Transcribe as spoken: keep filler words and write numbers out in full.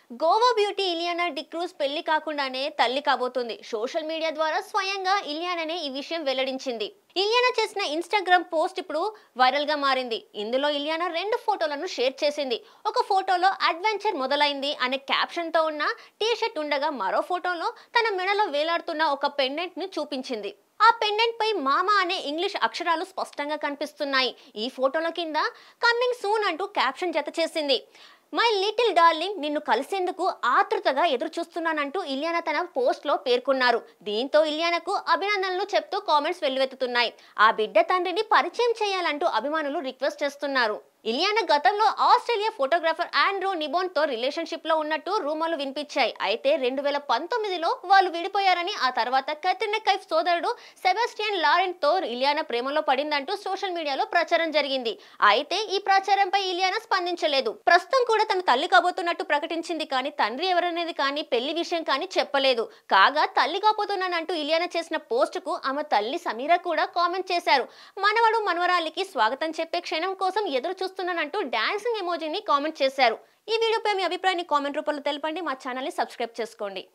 Goa beauty Ileana D'Cruz పెళ్లి కాకుండానే తల్లి కాబోతుంది. సోషల్ మీడియా ద్వారా స్వయంగా ఇలియానానే ఈ విషయం వెల్లడించింది. ఇలియానా చేసిన ఇన్స్టాగ్రామ్ పోస్ట్ ఇప్పుడు వైరల్ గా మారింది. ఇందులో ఇలియానా రెండు ఫోటోలను షేర్ చేసింది. ఒక ఫోటోలో అడ్వెంచర్ మొదలైంది అనే క్యాప్షన్ తో ఉన్న టీ షర్ట్ ఉండగా, మరో ఫోటోలో తన మెడలో వేలాడుతున్న ఒక పెండెంట్ ని చూపించింది. ఆ పెండెంట్ పై మామా అనే ఇంగ్లీష్ అక్షరాలు స్పష్టంగా కనిపిస్తున్నాయి. ఈ ఫోటోల కింద కమింగ్ సూన్ అంటూ క్యాప్షన్ జత చేసింది. మై లిటిల్ డార్లింగ్, నిన్ను కలిసేందుకు ఆతృతగా ఎదురు చూస్తున్నానంటూ ఇలియానా తన పోస్ట్ లో పేర్కొన్నారు. దీంతో ఇలియానాకు అభినందనలు చెప్తూ కామెంట్స్ వెల్లువెత్తుతున్నాయి. ఆ బిడ్డ తండ్రిని పరిచయం చేయాలంటూ అభిమానులు రిక్వెస్ట్ చేస్తున్నారు. ఇలియానా గతంలో ఆస్ట్రేలియా ఫోటోగ్రాఫర్ ఆండ్రూ నిబోన్ తో రిలేషన్షిప్ లో ఉన్నట్టు రూమర్లు వినిపించాయి. అయితే రెండు వేల పంతొమ్మిదిలో వాళ్ళు విడిపోయారని, ఆ తర్వాత కత్రినా కైఫ్ సోదరుడు సెబాస్టియన్ లారెంట్ తో ఇలియానా ప్రేమలో పడిందంటూ సోషల్ మీడియాలో ప్రచారం జరిగింది. అయితే ఈ ప్రచారంపై ఇలియానా స్పందించలేదు. ప్రస్తుతం కూడా తన తల్లి కాబోతున్నట్టు ప్రకటించింది, కానీ తండ్రి ఎవరనేది కానీ పెళ్లి విషయం కానీ చెప్పలేదు. కాగా తల్లి కాబోతున్నానంటూ ఇలియానా చేసిన పోస్ట్ కు ఆమె తల్లి సమీరా కూడా కామెంట్ చేశారు. మనవడు మనవరాలికి స్వాగతం చెప్పే క్షణం కోసం ఎదురు చూస్తూ అంటూ డాన్సింగ్ ఎమోజీని కామెంట్ చేశారు. ఈ వీడియోపై మీ అభిప్రాయాన్ని కామెంట్ రూపంలో తెలపండి. మా ఛానల్ ని సబ్స్క్రైబ్ చేసుకోండి.